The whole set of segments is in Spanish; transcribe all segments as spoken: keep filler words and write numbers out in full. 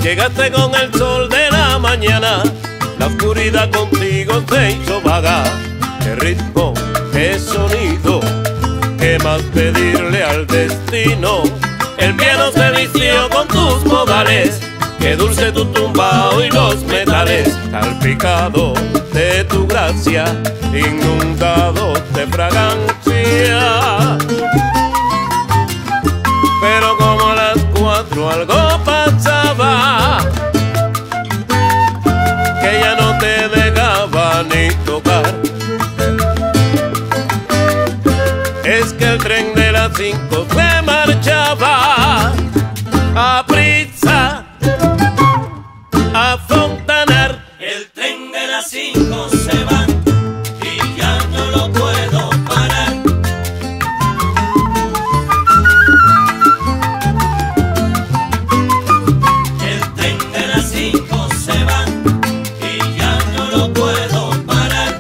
Llegaste con el sol de la mañana, la oscuridad contigo se hizo vaga. Qué ritmo, qué sonido, qué más pedirle al destino. El piano se vistió con tus modales, qué dulce tu tumbao y los metales, salpicado de tu gracia, inundado de fragancia. Pero como a las cuatro algo pasaba, que ya no te dejaba ni tocar. Es que el tren de las cinco se marchaba a prisa a Fontanar. El tren de las cinco se va y ya no lo puedo parar. El tren de las cinco se va y ya no lo puedo parar.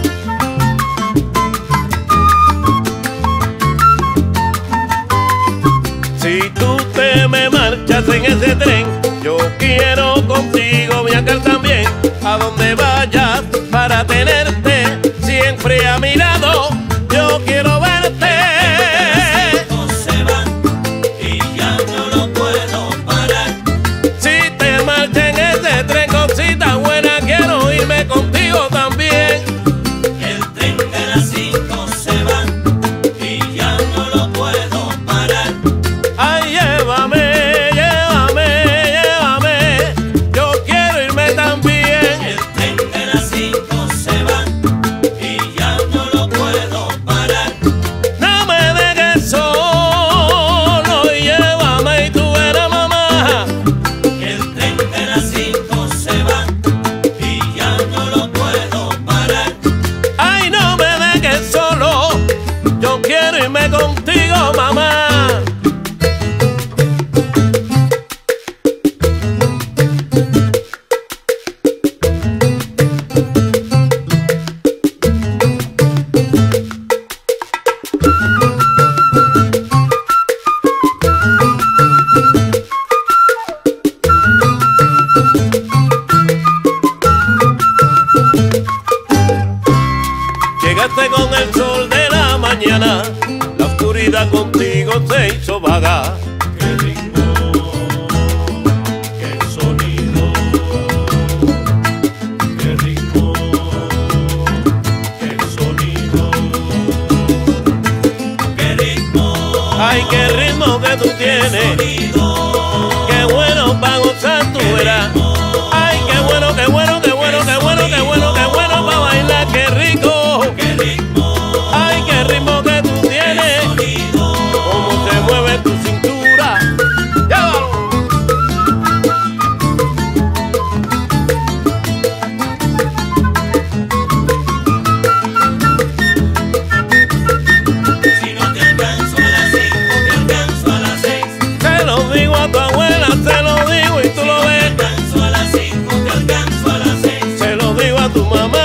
Si tú te me marchas en ese tren, yo quiero contigo viajar también. A donde vayas para tenerte siempre a mi lado, yo quiero verte. Se va y ya no lo puedo parar. Si te marchas en ese tren, cosita buena, quiero irme contigo también. El tren de las cinco se va y ya no lo puedo parar. Ay, llévame, llévame, llévame, yo quiero irme también. El tren de las cinco se va y ya no lo puedo parar. No me dejes solo y llévame y tú eres mamá. El tren de las cinco se va y ya no lo puedo parar. Ay, no me dejes solo, yo quiero irme contigo, mamá. Llegaste con el sol de la mañana, la oscuridad contigo se hizo vaga. Qué ritmo, qué sonido, qué ritmo, qué sonido, qué ritmo. Ay, qué ritmo que tú tienes, qué bueno pa' gozar tú eras. Ay, qué bueno, qué bueno, qué bueno, qué bueno, qué bueno, qué bueno pa' bailar, qué rico. Ay, qué ritmo que tú tienes, cómo se mueve tu cintura. ¡Llévalo! Si no te alcanzo a las cinco, te alcanzo a las seis. Se lo digo a tu abuela, se lo digo y tú lo ves. Te alcanzo a las cinco, te alcanzo a las seis. Se lo digo a tu mamá.